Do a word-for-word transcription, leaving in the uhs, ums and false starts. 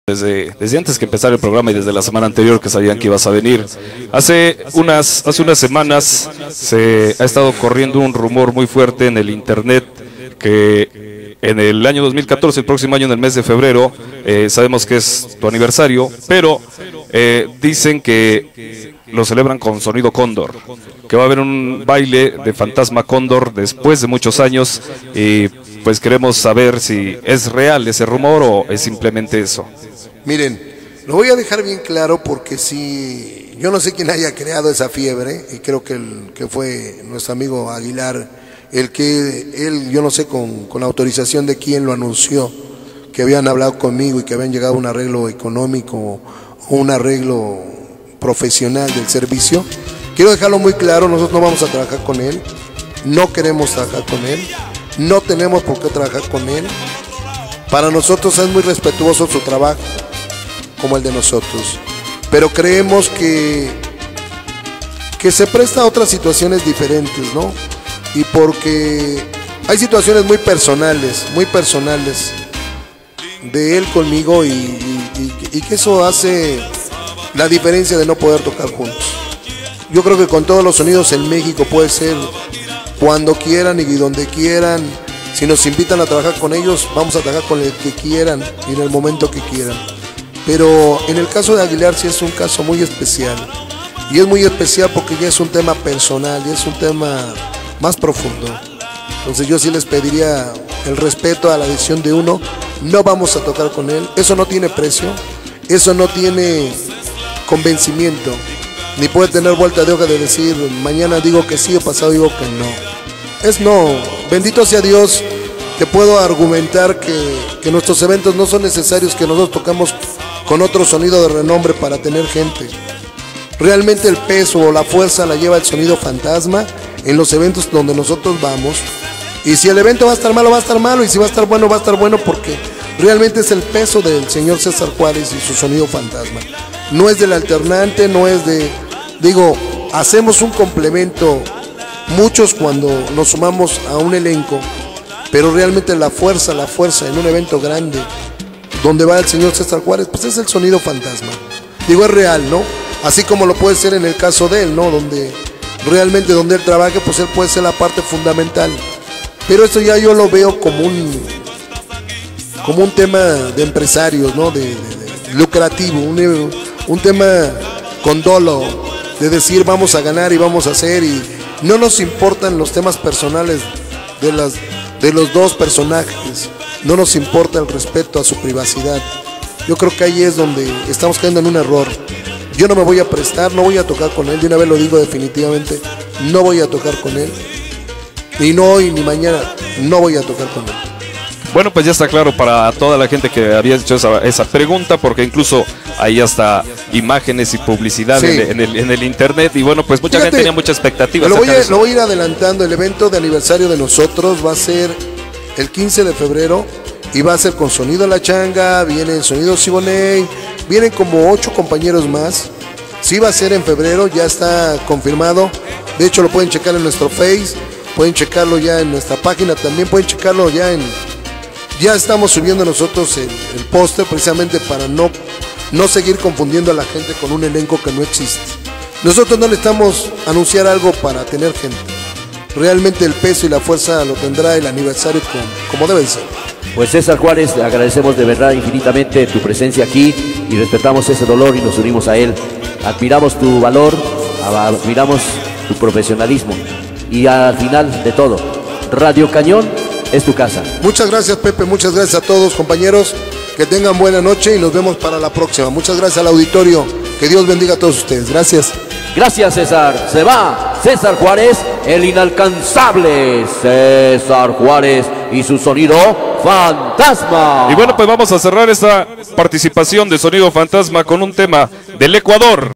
Desde, desde antes que empezara el programa y desde la semana anterior que sabían que ibas a venir. Hace unas, hace unas semanas se ha estado corriendo un rumor muy fuerte en el internet que en el año dos mil catorce, el próximo año en el mes de febrero, eh, sabemos que es tu aniversario, pero eh, dicen que lo celebran con sonido Cóndor, que va a haber un baile de Fantasma Cóndor después de muchos años y pues queremos saber si es real ese rumor o es simplemente eso. Miren, lo voy a dejar bien claro porque si yo no sé quién haya creado esa fiebre, y creo que, el, que fue nuestro amigo Aguilar, el que él, yo no sé con, con la autorización de quién lo anunció, que habían hablado conmigo y que habían llegado a un arreglo económico o un arreglo profesional del servicio. Quiero dejarlo muy claro, nosotros no vamos a trabajar con él, no queremos trabajar con él, no tenemos por qué trabajar con él. Para nosotros es muy respetuoso su trabajo, como el de nosotros, pero creemos que que se presta a otras situaciones diferentes, ¿no? Y porque hay situaciones muy personales, muy personales de él conmigo y, y, y, y que eso hace la diferencia de no poder tocar juntos. Yo creo que con todos los sonidos en México puede ser cuando quieran y donde quieran. Si nos invitan a trabajar con ellos, vamos a trabajar con el que quieran y en el momento que quieran. Pero en el caso de Aguilar sí es un caso muy especial. Y es muy especial porque ya es un tema personal, ya es un tema más profundo. Entonces yo sí les pediría el respeto a la decisión de uno. No vamos a tocar con él. Eso no tiene precio. Eso no tiene convencimiento. Ni puede tener vuelta de hoja de decir mañana digo que sí o pasado digo que no. Es no. Bendito sea Dios. Te puedo argumentar que, que nuestros eventos no son necesarios que nosotros tocamos con otro sonido de renombre para tener gente. Realmente el peso o la fuerza la lleva el sonido Fantasma en los eventos donde nosotros vamos. Y si el evento va a estar malo, va a estar malo. Y si va a estar bueno, va a estar bueno porque realmente es el peso del señor César Juárez y su sonido Fantasma. No es del alternante, no es de... Digo, hacemos un complemento muchos cuando nos sumamos a un elenco. Pero realmente la fuerza, la fuerza en un evento grande donde va el señor César Juárez, pues es el sonido Fantasma. Digo, es real, ¿no? Así como lo puede ser en el caso de él, ¿no? Donde realmente donde él trabaje, pues él puede ser la parte fundamental. Pero esto ya yo lo veo como un como un tema de empresarios, ¿no? De, de, de lucrativo, un, un tema con dolo, de decir vamos a ganar y vamos a hacer, y no nos importan los temas personales de las de los dos personajes, no nos importa el respeto a su privacidad. Yo creo que ahí es donde estamos cayendo en un error. Yo no me voy a prestar, no voy a tocar con él, de una vez lo digo definitivamente, no voy a tocar con él, ni no hoy ni mañana, no voy a tocar con él. Bueno, pues ya está claro para toda la gente que había hecho esa, esa pregunta, porque incluso hay hasta imágenes y publicidad sí. en, en, el, en el internet, y bueno, pues mucha Fíjate, gente tenía mucha expectativa. Lo voy, a, lo voy a ir adelantando. El evento de aniversario de nosotros va a ser el quince de febrero y va a ser con sonido La Changa, viene el sonido Siboney, vienen como ocho compañeros más. Sí va a ser en febrero, ya está confirmado. De hecho lo pueden checar en nuestro Face, pueden checarlo ya en nuestra página, también pueden checarlo ya en... Ya estamos subiendo nosotros el, el póster precisamente para no, no seguir confundiendo a la gente con un elenco que no existe. Nosotros no necesitamos anunciar algo para tener gente. Realmente el peso y la fuerza lo tendrá el aniversario como, como debe ser. Pues César Juárez, agradecemos de verdad infinitamente tu presencia aquí y respetamos ese dolor y nos unimos a él. Admiramos tu valor, admiramos tu profesionalismo y al final de todo, Radio Cañón es tu casa. Muchas gracias, Pepe, muchas gracias a todos, compañeros, que tengan buena noche y nos vemos para la próxima. Muchas gracias al auditorio, que Dios bendiga a todos ustedes. Gracias. Gracias, César. Se va César Juárez, el inalcanzable César Juárez y su sonido Fantasma. Y bueno, pues vamos a cerrar esta participación de Sonido Fantasma con un tema del Ecuador.